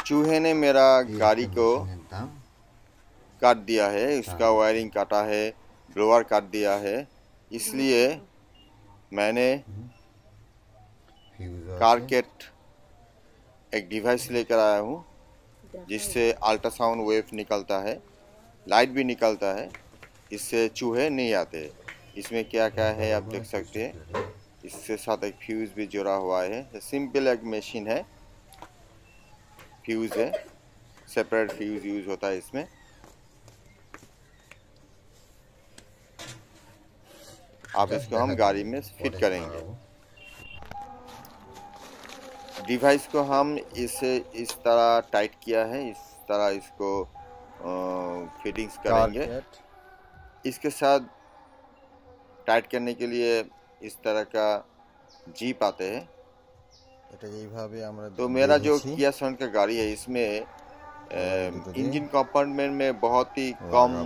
चूहे ने मेरा गाड़ी को काट दिया है, इसका वायरिंग काटा है, ब्लोअर काट दिया है। इसलिए मैंने कारकेट एक डिवाइस लेकर आया हूँ जिससे अल्ट्रासाउंड वेव निकलता है, लाइट भी निकलता है, इससे चूहे नहीं आते। इसमें क्या क्या है आप देख सकते हैं। इसके साथ एक फ्यूज भी जुड़ा हुआ है। सिंपल एक मशीन है, फ्यूज है, सेपरेट फ्यूज यूज होता है इसमें। अब इसको हम गाड़ी में फिट करेंगे। डिवाइस को हम इसे इस तरह टाइट किया है, इस तरह इसको फिटिंग्स करेंगे। इसके साथ टाइट करने के लिए इस तरह का जीप आते हैं। तो मेरा जो किया सॉन्ट का गाड़ी है, इसमें इंजन कंपार्टमेंट में बहुत ही कम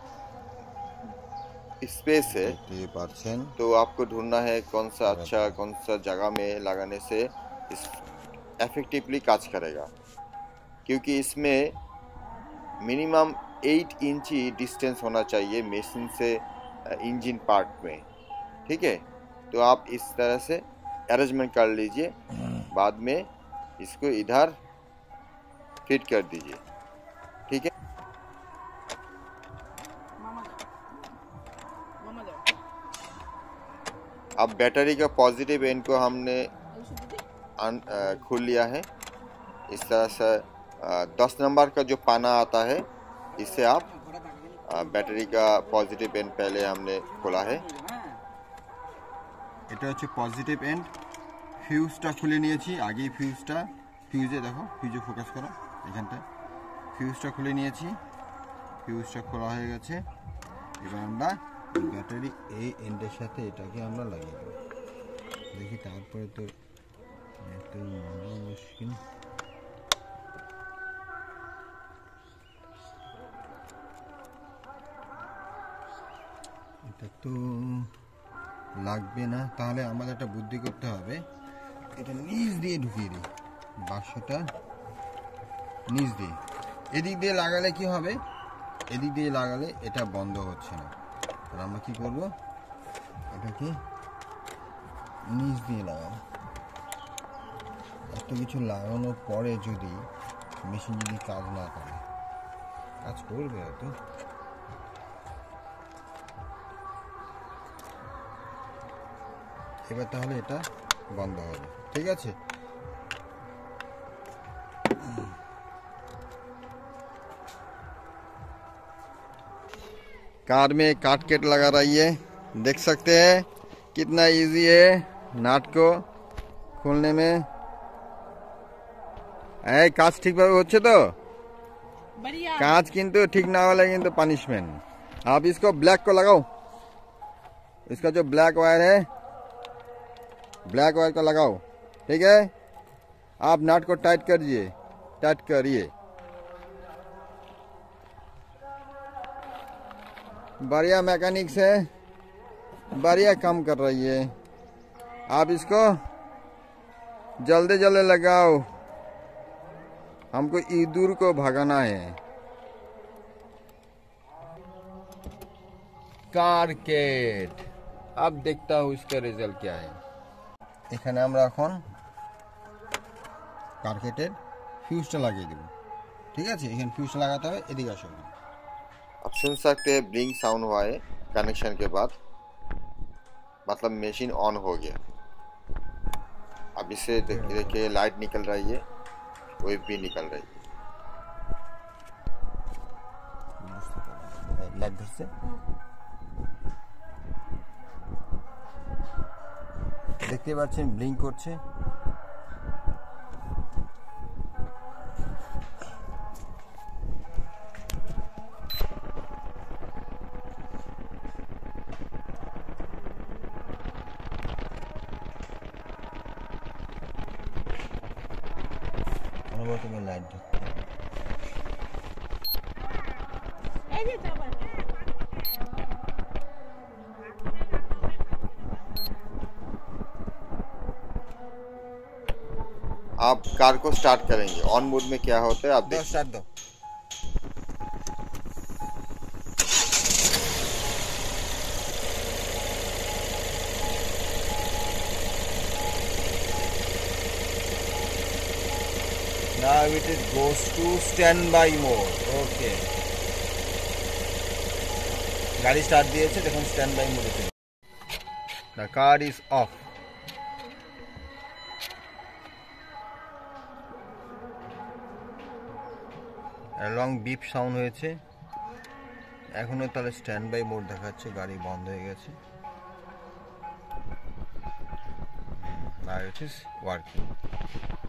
स्पेस है। तो आपको ढूंढना है कौन सा अच्छा, कौन सा जगह में लगाने से इस इफेक्टिवली काज करेगा, क्योंकि इसमें मिनिमम 8 इंची डिस्टेंस होना चाहिए मशीन से इंजन पार्ट में। ठीक है, तो आप इस तरह से अरेंजमेंट कर लीजिए, बाद में इसको इधर फिट कर दीजिए। ठीक है, अब बैटरी का पॉजिटिव एंड को हमने खोल लिया है। इस तरह से 10 नंबर का जो पाना आता है, इससे आप बैटरी का पॉजिटिव एंड पहले हमने खोला है। এটা হচ্ছে পজিটিভ এন্ড। ফিউজটা খুলে নিয়েছি আগেই। ফিউজে দেখো, ফিউজে ফোকাস করো এখানটা। ফিউজটা খুলে নিয়েছি, ফিউজটা খোলা হয়ে গেছে। এবার আমরা ব্যাটারি এই এন্ডের সাথে এটাকে আমরা লাগিয়ে দেব। দেখি তারপরে তো এটাই মুশকিল। এটা তো লাগবে না, তাহলে আমাদের একটা বুদ্ধি করতে হবে। এটা নিচ দিয়ে ঢুকিয়ে দিই, বাক্সটা নিচ দিয়ে। এদিক দিয়ে লাগালে কি হবে, এদিক দিয়ে লাগালে এটা বন্ধ হচ্ছে না। আর আমরা কি করব, এটাকে নিচ দিয়ে লাগাবো। এত কিছু লাগানোর পরে যদি মেশিন যদি কাজ না করে, কাজ করবে হয়তো। এবার তাহলে এটা বন্ধ হবে। ঠিক আছে, कार में काट केट लगा रही है। देख सकते हैं कितना इजी है नाट को खोलने में। काज ठीक भावे होच्छे तो, काज किंतु ठीक ना होले किंतु पनिशमेंट। आप इसको ब्लैक को लगाओ, इसका जो ब्लैक वायर है, ब्लैक वायर को लगाओ। ठीक है, आप नट को टाइट करिए, टाइट करिए। बढ़िया मैकेनिक्स है, बढ़िया काम कर रही है। आप इसको जल्दी जल्दी लगाओ, हमको इदूर को भगाना है। कारकेट, अब देखता हूँ इसका रिजल्ट क्या है। এখানে আমরা এখন কার্কেটের ফিউজটা লাগিয়ে দেব। ঠিক আছে, এখানে ফিউজটা লাগাতে হবে। এদিকে আসো। आप सुन सकते हैं ब्लिंक साउंड हुआ है कनेक्शन के बाद, मतलब मशीन ऑन हो गया। अब इससे देखिए लाइट निकल रही है, वेव भी निकल रही है। लाइट धरছে, দেখতে পাচ্ছেন ব্লিঙ্ক করছে। তুমি লাইট ধরতে आप कार को स्टार्ट करेंगे, ऑन मोड में क्या होता है आप दो स्टार्ट दो। Now it goes to standby mode. Okay. গাড়ি স্টার্ট দিয়েছে, দেখুন স্ট্যান্ডবাই মোডে চলে। The car is off. Long beep sound হয়েছে, এখনো তাহলে স্ট্যান্ড বাই মোড দেখাচ্ছে, গাড়ি বন্ধ হয়ে গেছে। Now it is working.